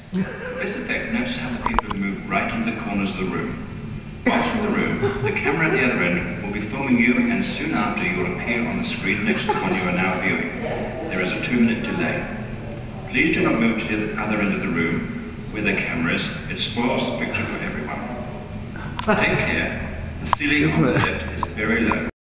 For this effect, notice how the people have moved right into the corners of the room. Whilst in the room, the camera at the other end will be filming you, and soon after you will appear on the screen next to the one you are now viewing. There is a 2-minute delay. Please do not move to the other end of the room where the camera is. It spoils the picture for everyone. Take care. The ceiling on the left is very low.